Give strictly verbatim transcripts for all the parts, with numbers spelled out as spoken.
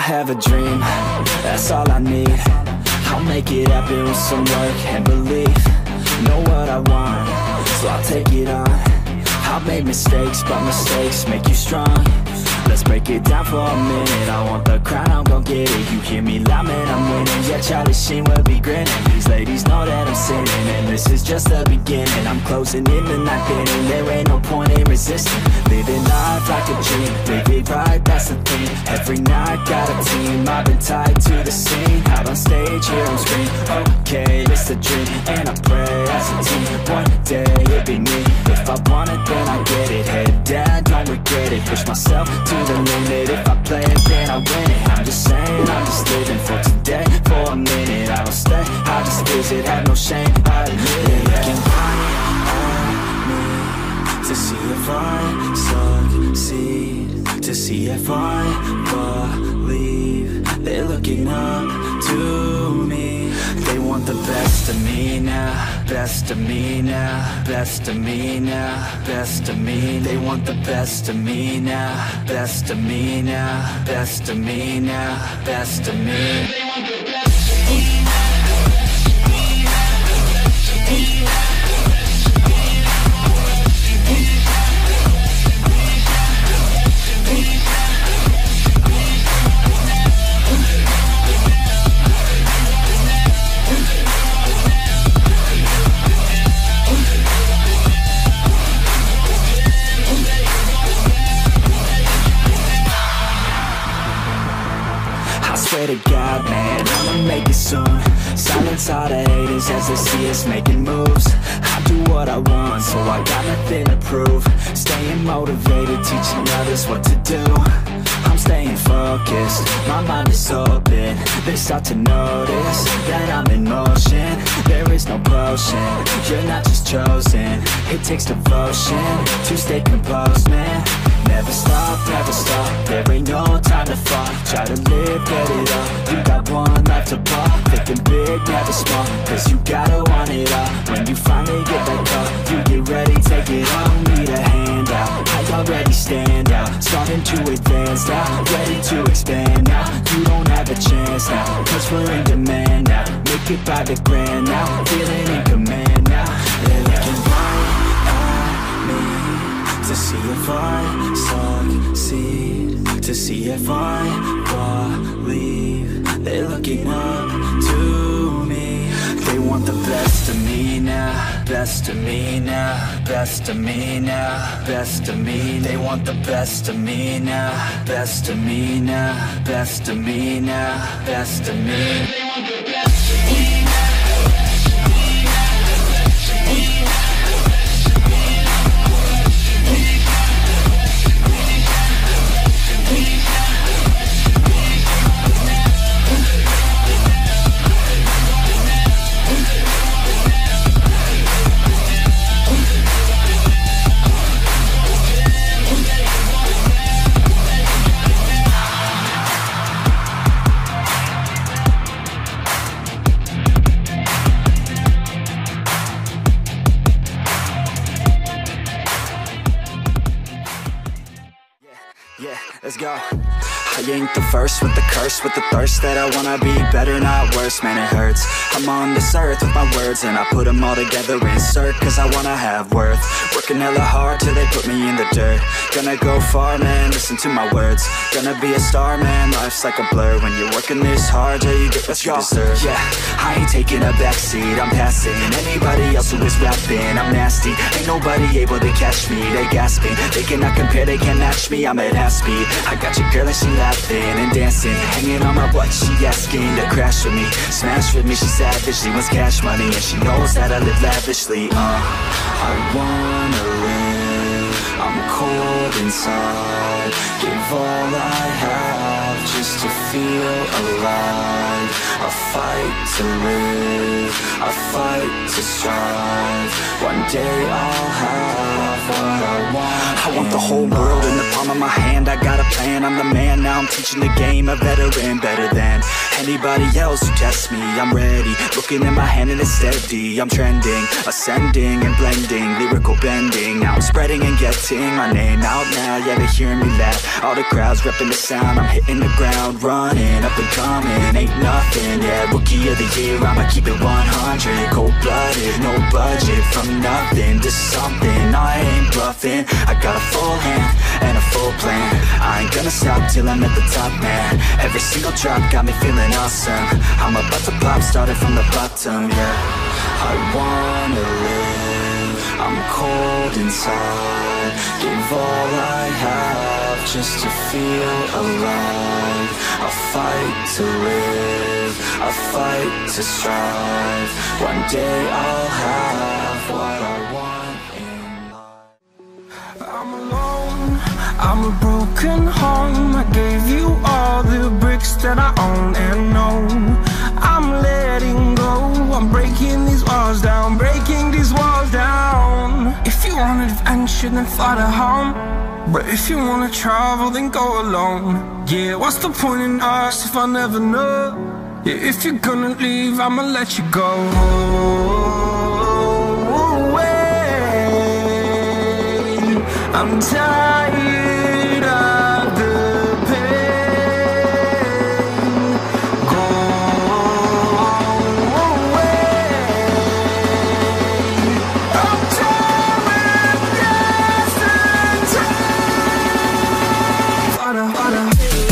have a dream, that's all I need. I'll make it happen with some work and belief. Know what I want, so I'll take it on. I've made mistakes, but mistakes make you strong. Let's break it down for a minute. I want the crown, I'm gon' get it. You hear me loud, man, I'm winning. Yeah, Charlie Sheen will be grinning. These ladies know that I'm sinning, and this is just the beginning. I'm closing in the ninth inning. There ain't no point in resisting. Living life like a dream, live it right, that's the thing. Every night, got a team, I've been tied to the scene. Out on stage, hear them scream, okay, it's a dream. And I pray as a team, one day it'll be me. If I want it, then I get it. Head down, don't regret it. Push myself to the limit. If I play it, then I win it. I'm just saying, I'm just living for today. For a minute, I don't stay, I just visit. Have no shame, I admit it. Looking right at me to see if I succeed, to see if I believe. They're looking up to me. They want the best of me now, best of me now, best of me now, best of me. They want the best of me now, best of me now, best of me now, best of me. They want the best of me now. Swear to God, man, I'ma make it soon. Silence all the haters as they see us making moves. I do what I want, so I got nothing to prove. Staying motivated, teaching others what to do. I'm staying focused, my mind is open. They start to notice that I'm in motion. There is no potion, you're not just chosen. It takes devotion to stay composed, man. Never stop, never stop, there ain't no time to fall. Try to live, get it up, you got one life to pop. Thinking big, never small, cause you gotta want it all. When you finally get that call, you get ready, take it on. Need a handout, I already stand out. Starting to advance now, ready to expand now. You don't have a chance now, cause we're in demand now. Make it by the grand now, feeling in command now. They're looking right at me to see if I succeed, to see if I believe. They're looking up to me. They want the best of me now, best of me now, best of me now, best of me. They want the best of me now, best of me now, best of me now, best of me. They want the best of me now. Let's go. I ain't the first with the curse, with the thirst that I wanna be better, not worse, man it hurts. I'm on this earth with my words and I put them all together, insert, cause I wanna have worth. Working hella hard till they put me in the dirt. Gonna go far, man, listen to my words. Gonna be a star, man, life's like a blur. When you're working this hard, yeah, you get what you deserve. Yeah, I ain't taking a backseat, I'm passing anybody else who is rapping. I'm nasty, ain't nobody able to catch me. They gasping, they cannot compare, they can't match me. I'm at half speed, I got your girl and she laughing and dancing, hanging on my butt, she asking to crash with me, smash with me. She savage, she wants cash money and she knows that I live lavishly. Uh, I wanna live, I'm cold inside. Give all I have just to feel alive. I fight to live, I fight to strive. One day I'll have what I want. I want the whole world in the palm of my hand. I got a plan, I'm the man. Now I'm teaching the game, a veteran, better than anybody else who tests me. I'm ready, looking in my hand and it's steady. I'm trending, ascending and blending lyrical bending. Now I'm spreading and getting my name out now. Yeah, they hearing me laugh. All the crowds repping the sound. I'm hitting the ground running, up and coming, ain't nothing. Yeah, rookie of the year, I'ma keep it one hundred. Cold-blooded, no budget. From nothing to something, I ain't bluffing. I got a full hand and a full plan. I ain't gonna stop till I'm at the top, man. Every single drop got me feeling awesome. I'm about to pop, started from the bottom, yeah. I wanna live, I'm cold inside. Give all I have just to feel alive. I fight to live, I fight to strive. One day I'll have what I want in life. I'm alone, I'm a broken home. I gave you all the bricks that I own and know. I'm letting go, I'm breaking these walls down, breaking these walls down. If you want adventure, then fly to home. But if you wanna travel, then go alone. Yeah, what's the point in us if I never know? Yeah, if you're gonna leave, I'ma let you go. I'm tired of the pain. Go away. I'm tired of yesterday. Harder, harder.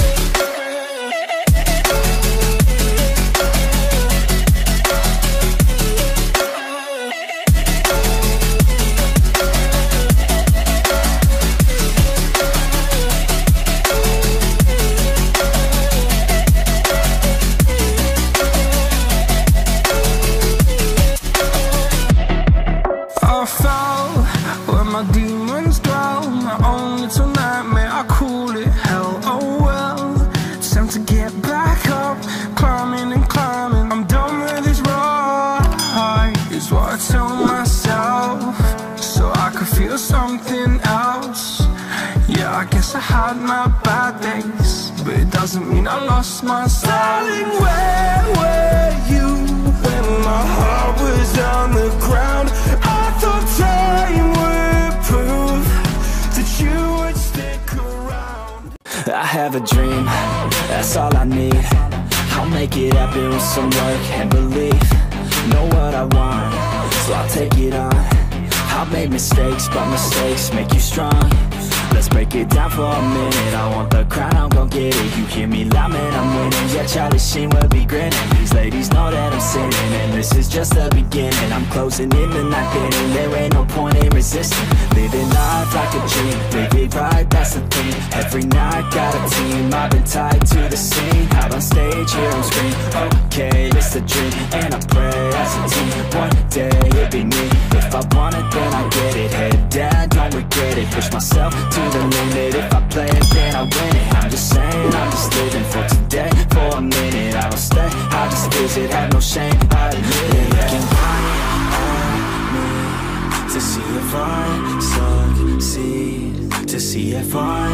My demons dwell, my own little nightmare, I call it hell, oh well. It's time to get back up, climbing and climbing. I'm done with this ride, is what I tell myself, so I could feel something else. Yeah, I guess I had my bad days, but it doesn't mean I lost my style. Darling, where were you when my heart was on the ground? I thought time would prove that you would stick around. I have a dream, that's all I need. I'll make it happen with some work and belief. Know what I want, so I'll take it on. I've made mistakes, but mistakes make you strong. Let's break it down for a minute. I want the crown, I'm gon' get it. You hear me loud, man, I'm winning. Yeah, Charlie Sheen will be grinning. These ladies know that I'm sinning, and this is just the beginning. I'm closing in the night inning. There ain't no point in resisting. Living life like a dream, live it right, that's the thing. Every night got a team, I've been tied to the scene. Out on stage, here on screen. Okay, it's a dream, and I pray as a team. One day it'll be me. If I want it, then I get it. Head down, don't regret it. Push myself to the limit. If I play it, then I win it. I'm just saying, I'm just living for today. For a minute, I don't stay, I just visit. Have no shame, I admit it. Looking right at me to see if I succeed, to see if I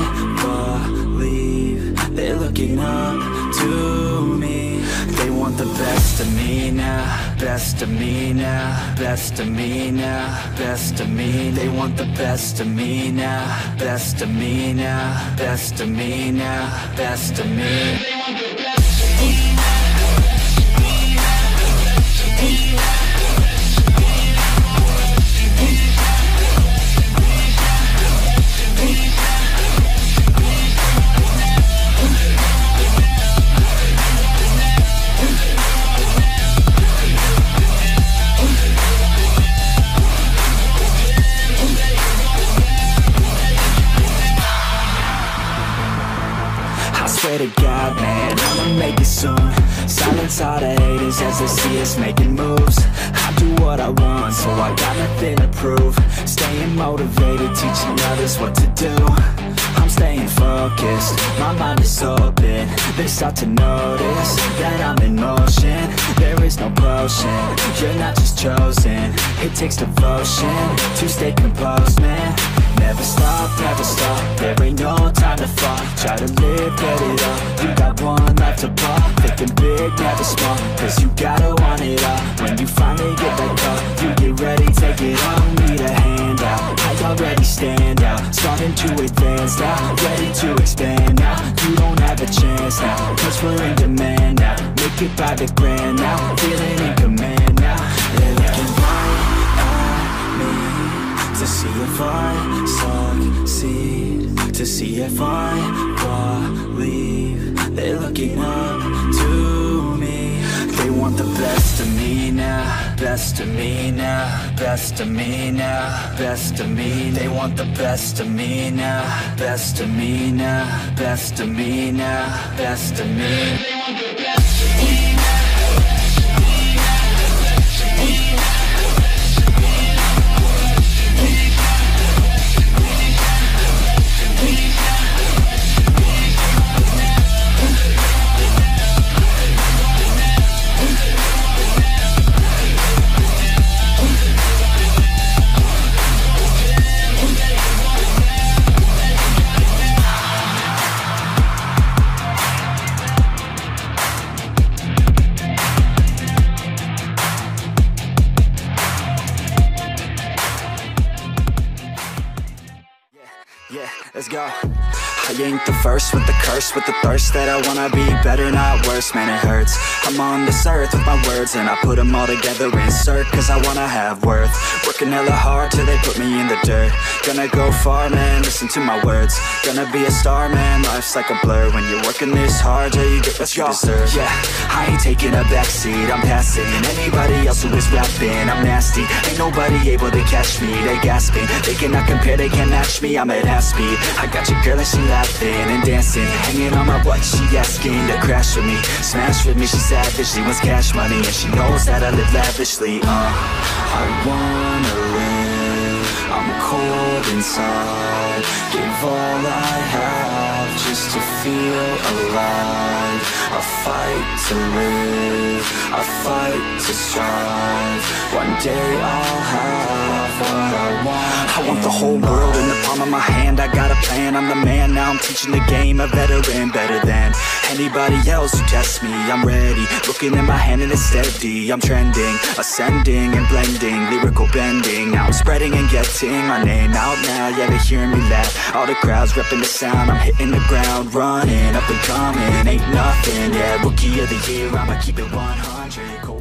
believe. They're looking up to me. They want the best of me now, best of me now, best of me now, best of me. They want the best of me now, best of me now, best of me now, best of me. They want the best of me now, best of me now, best of me now. Swear to God, man, I'ma make it soon. Silence all the haters as they see us making moves. I do what I want, so I got nothing to prove. Staying motivated, teaching others what to do. I'm staying focused, my mind is open. They start to notice that I'm in motion. There is no potion, you're not just chosen. It takes devotion to stay composed, man. Never stop, never stop, there ain't no time to fall. Try to live, get it up, you got one life to pop. Thinking big, never small, cause you gotta want it all. When you finally get that call, you get ready, take it on. Need a hand out, to advance now, ready to expand now. You don't have a chance now, cause we're in demand now. Make it by the grand now, feeling in command now. They're looking right at me to see if I succeed, to see if I believe. They're looking up to me. They want the best of me now, best of me now, best of me now, best of me. They want the best of me now, best of me now, best of me now, best of me. They want the best of me now. Yeah, let's go. I ain't the first with the curse, with the thirst that I wanna be better, not worse, man it hurts. I'm on this earth with my words and I put them all together, insert, cause I wanna have worth. Working hella hard till they put me in the dirt. Gonna go far, man, listen to my words. Gonna be a star, man, life's like a blur. When you're working this hard, yeah, you get what you deserve. Yeah, I ain't taking a backseat, I'm passing anybody else who is rapping. I'm nasty, ain't nobody able to catch me. They gasping, they cannot compare, they can't match me. I'm at half speed, I got your girl and she laughing and dancing, hanging on my butt, she asking to crash with me, smash with me. She savage, she wants cash money and she knows that I live lavishly. Uh, I wanna live, I'm cold inside, give all I have just to feel alive. I fight to live, I fight to strive. One day I'll have what I want. I want the whole world in the palm of my hand. I got a plan, I'm the man. Now I'm teaching the game, a veteran, better than anybody else who tests me. I'm ready, looking at my hand and it's steady. I'm trending, ascending and blending, lyrical bending. Now I'm spreading and getting my name out now. Yeah, they hearing me laugh, all the crowds repping the sound. I'm hitting the ground, running, up and coming, ain't nothing. Yeah, rookie of the year, I'ma keep it one hundred.